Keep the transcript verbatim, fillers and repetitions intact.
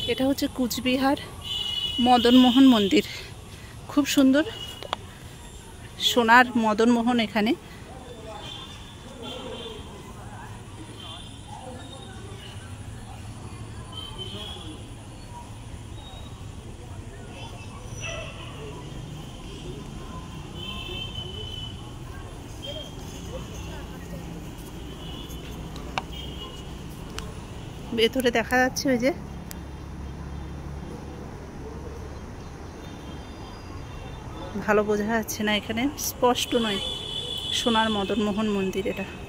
এটা হচ্ছে কুচবিহার মদনমোহন মন্দির, খুব সুন্দর সোনার মদনমোহন এখানে। ভেতরে দেখা যাচ্ছে ওই যে ভালো বোঝা যাচ্ছে না, এখানে স্পষ্ট নয়। সোনার মদনমোহন মন্দির এটা।